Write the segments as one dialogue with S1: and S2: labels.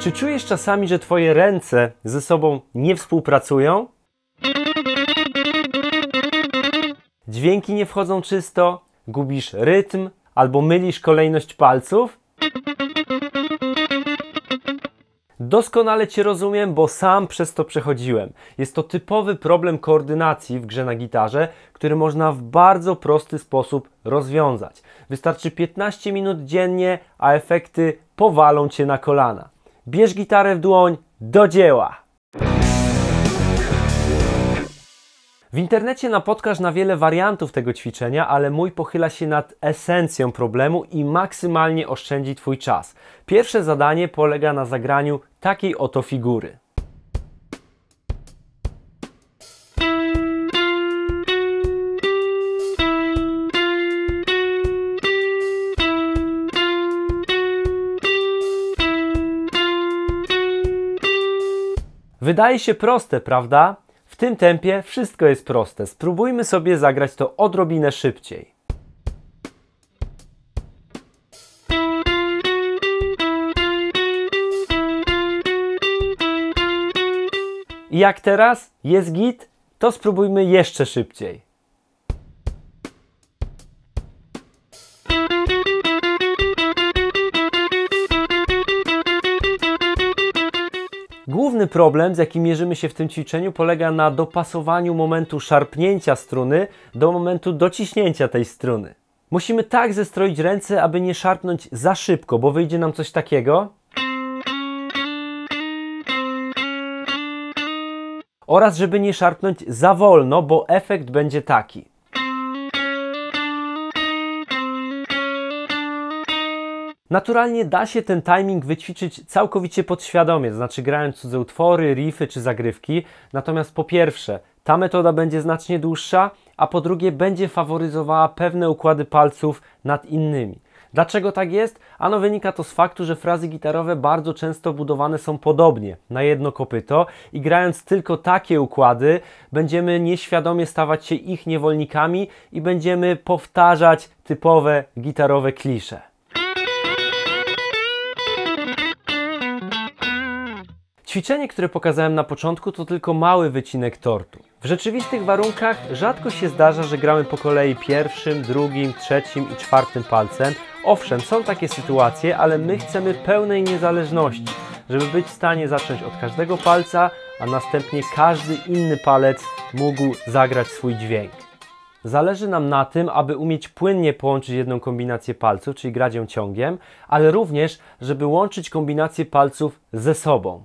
S1: Czy czujesz czasami, że twoje ręce ze sobą nie współpracują? Dźwięki nie wchodzą czysto, gubisz rytm albo mylisz kolejność palców? Doskonale Cię rozumiem, bo sam przez to przechodziłem. Jest to typowy problem koordynacji w grze na gitarze, który można w bardzo prosty sposób rozwiązać. Wystarczy 15 minut dziennie, a efekty powalą Cię na kolana. Bierz gitarę w dłoń, do dzieła! W internecie napotkasz na wiele wariantów tego ćwiczenia, ale mój pochyla się nad esencją problemu i maksymalnie oszczędzi Twój czas. Pierwsze zadanie polega na zagraniu takiej oto figury. Wydaje się proste, prawda? W tym tempie wszystko jest proste. Spróbujmy sobie zagrać to odrobinę szybciej. I jak teraz? Jest git? To spróbujmy jeszcze szybciej. Główny problem, z jakim mierzymy się w tym ćwiczeniu, polega na dopasowaniu momentu szarpnięcia struny do momentu dociśnięcia tej struny. Musimy tak zestroić ręce, aby nie szarpnąć za szybko, bo wyjdzie nam coś takiego. Oraz żeby nie szarpnąć za wolno, bo efekt będzie taki. Naturalnie da się ten timing wyćwiczyć całkowicie podświadomie, to znaczy grając cudze utwory, riffy czy zagrywki. Natomiast po pierwsze, ta metoda będzie znacznie dłuższa, a po drugie będzie faworyzowała pewne układy palców nad innymi. Dlaczego tak jest? Ano wynika to z faktu, że frazy gitarowe bardzo często budowane są podobnie, na jedno kopyto i grając tylko takie układy, będziemy nieświadomie stawać się ich niewolnikami i będziemy powtarzać typowe gitarowe klisze. Ćwiczenie, które pokazałem na początku, to tylko mały wycinek tortu. W rzeczywistych warunkach rzadko się zdarza, że gramy po kolei pierwszym, drugim, trzecim i czwartym palcem. Owszem, są takie sytuacje, ale my chcemy pełnej niezależności, żeby być w stanie zacząć od każdego palca, a następnie każdy inny palec mógł zagrać swój dźwięk. Zależy nam na tym, aby umieć płynnie połączyć jedną kombinację palców, czyli grać ją ciągiem, ale również, żeby łączyć kombinacje palców ze sobą.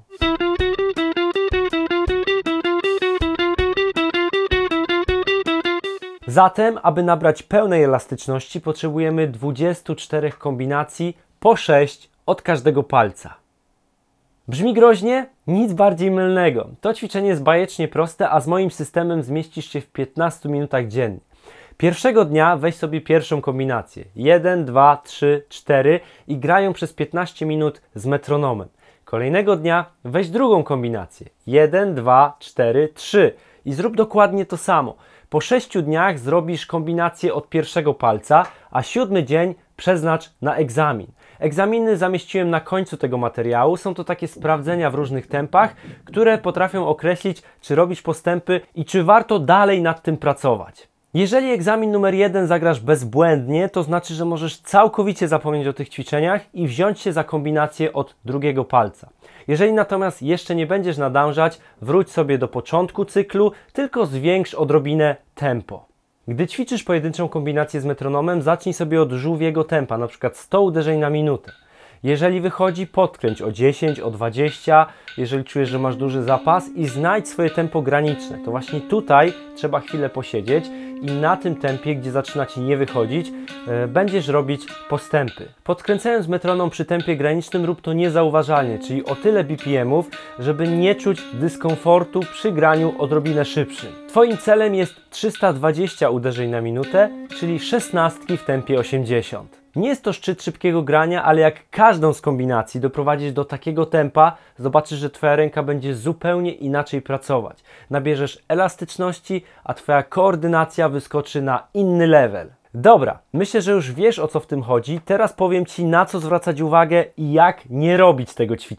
S1: Zatem, aby nabrać pełnej elastyczności, potrzebujemy 24 kombinacji po 6 od każdego palca. Brzmi groźnie? Nic bardziej mylnego. To ćwiczenie jest bajecznie proste, a z moim systemem zmieścisz się w 15 minutach dziennie. Pierwszego dnia weź sobie pierwszą kombinację. 1, 2, 3, 4 i graj ją przez 15 minut z metronomem. Kolejnego dnia weź drugą kombinację. 1, 2, 4, 3 i zrób dokładnie to samo. Po 6 dniach zrobisz kombinację od pierwszego palca, a 7 dzień przeznacz na egzamin. Egzaminy zamieściłem na końcu tego materiału. Są to takie sprawdzenia w różnych tempach, które potrafią określić, czy robisz postępy i czy warto dalej nad tym pracować. Jeżeli egzamin numer 1 zagrasz bezbłędnie, to znaczy, że możesz całkowicie zapomnieć o tych ćwiczeniach i wziąć się za kombinację od drugiego palca. Jeżeli natomiast jeszcze nie będziesz nadążać, wróć sobie do początku cyklu, tylko zwiększ odrobinę tempo. Gdy ćwiczysz pojedynczą kombinację z metronomem, zacznij sobie od żółwiego tempa, na przykład 100 uderzeń na minutę. Jeżeli wychodzi, podkręć o 10, o 20, jeżeli czujesz, że masz duży zapas i znajdź swoje tempo graniczne. To właśnie tutaj trzeba chwilę posiedzieć i na tym tempie, gdzie zaczyna Ci nie wychodzić, będziesz robić postępy. Podkręcając metronom przy tempie granicznym rób to niezauważalnie, czyli o tyle BPM-ów, żeby nie czuć dyskomfortu przy graniu odrobinę szybszym. Twoim celem jest 320 uderzeń na minutę, czyli 16 w tempie 80. Nie jest to szczyt szybkiego grania, ale jak każdą z kombinacji doprowadzisz do takiego tempa, zobaczysz, że Twoja ręka będzie zupełnie inaczej pracować. Nabierzesz elastyczności, a Twoja koordynacja wyskoczy na inny level. Dobra, myślę, że już wiesz, o co w tym chodzi. Teraz powiem Ci, na co zwracać uwagę i jak nie robić tego ćwiczenia.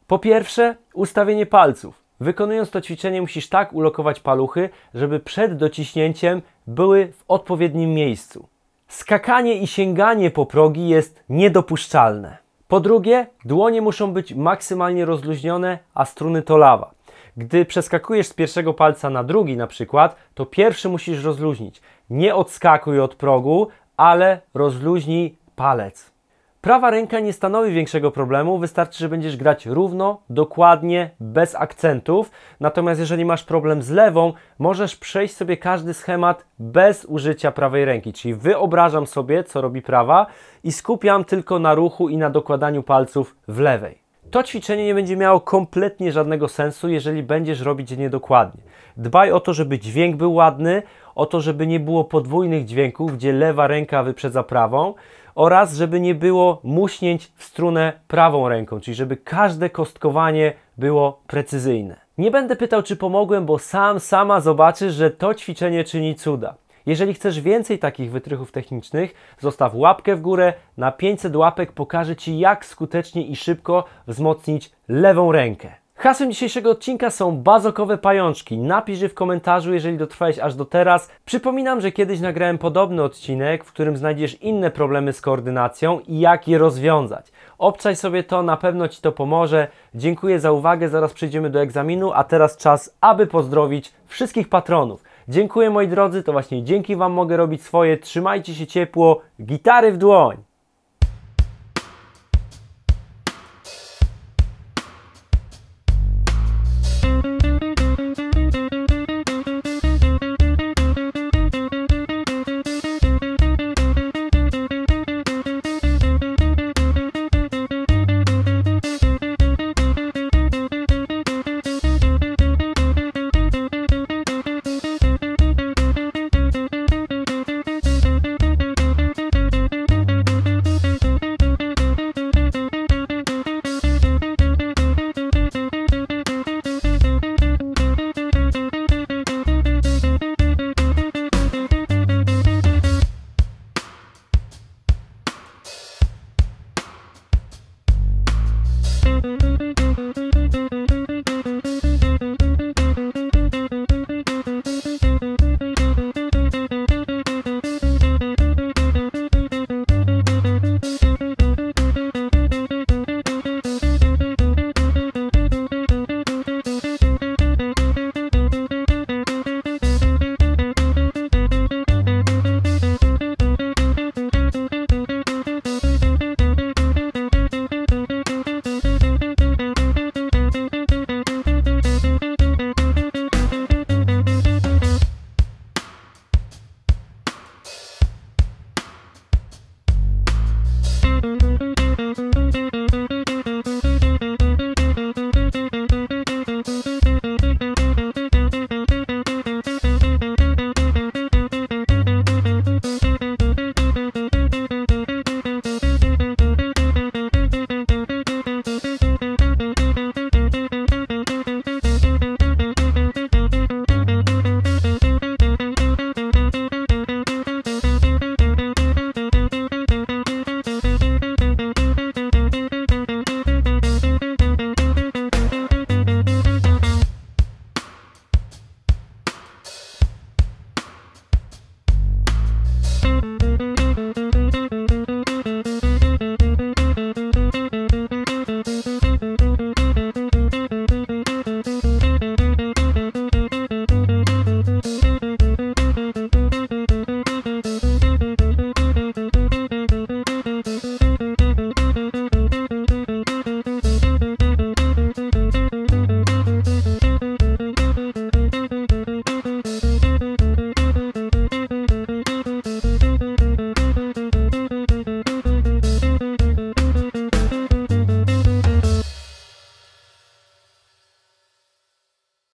S1: Po pierwsze, ustawienie palców. Wykonując to ćwiczenie musisz tak ulokować paluchy, żeby przed dociśnięciem były w odpowiednim miejscu. Skakanie i sięganie po progi jest niedopuszczalne. Po drugie, dłonie muszą być maksymalnie rozluźnione, a struny to lawa. Gdy przeskakujesz z pierwszego palca na drugi na przykład, to pierwszy musisz rozluźnić. Nie odskakuj od progu, ale rozluźnij palec. Prawa ręka nie stanowi większego problemu, wystarczy, że będziesz grać równo, dokładnie, bez akcentów. Natomiast jeżeli masz problem z lewą, możesz przejść sobie każdy schemat bez użycia prawej ręki. Czyli wyobrażam sobie, co robi prawa i skupiam tylko na ruchu i na dokładaniu palców w lewej. To ćwiczenie nie będzie miało kompletnie żadnego sensu, jeżeli będziesz robić je niedokładnie. Dbaj o to, żeby dźwięk był ładny, o to, żeby nie było podwójnych dźwięków, gdzie lewa ręka wyprzedza prawą, oraz żeby nie było muśnięć w strunę prawą ręką, czyli żeby każde kostkowanie było precyzyjne. Nie będę pytał, czy pomogłem, bo sama zobaczysz, że to ćwiczenie czyni cuda. Jeżeli chcesz więcej takich wytrychów technicznych, zostaw łapkę w górę. Na 500 łapek pokażę Ci, jak skutecznie i szybko wzmocnić lewą rękę. Hasłem dzisiejszego odcinka są bazokowe pajączki. Napisz je w komentarzu, jeżeli dotrwałeś aż do teraz. Przypominam, że kiedyś nagrałem podobny odcinek, w którym znajdziesz inne problemy z koordynacją i jak je rozwiązać. Obczaj sobie to, na pewno Ci to pomoże. Dziękuję za uwagę, zaraz przejdziemy do egzaminu, a teraz czas, aby pozdrowić wszystkich patronów. Dziękuję moi drodzy, to właśnie dzięki Wam mogę robić swoje. Trzymajcie się ciepło, gitary w dłoń!